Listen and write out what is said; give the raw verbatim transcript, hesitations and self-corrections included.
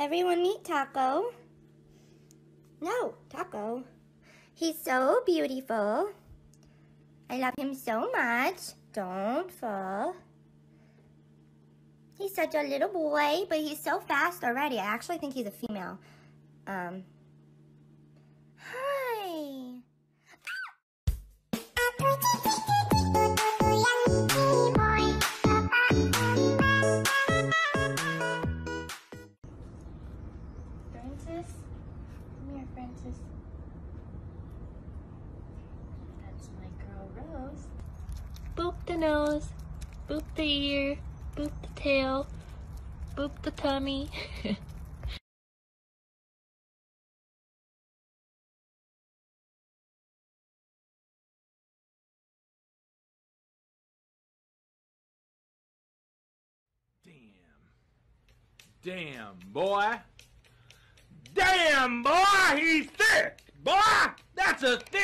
Everyone meet Taco. No, Taco. He's so beautiful. I love him so much. Don't fall. He's such a little boy, but he's so fast already. I actually think he's a female. Um. Hi. Francis? Come here, Francis. That's my girl, Rose. Boop the nose, boop the ear, boop the tail, boop the tummy. Damn, boy. Damn, boy, he's thick. Boy, that's a thick